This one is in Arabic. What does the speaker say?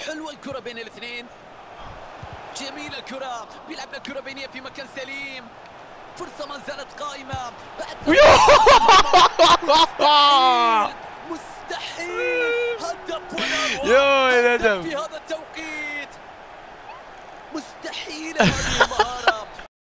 حلوة الكرة بين الاثنين، جميلة الكرة، بيلعب الكرة بينية في مكان سليم، فرصة ما زالت قائمة بعد مستحيل هدف يا والأروع نجم في هذا التوقيت، مستحيل هذه المهارة.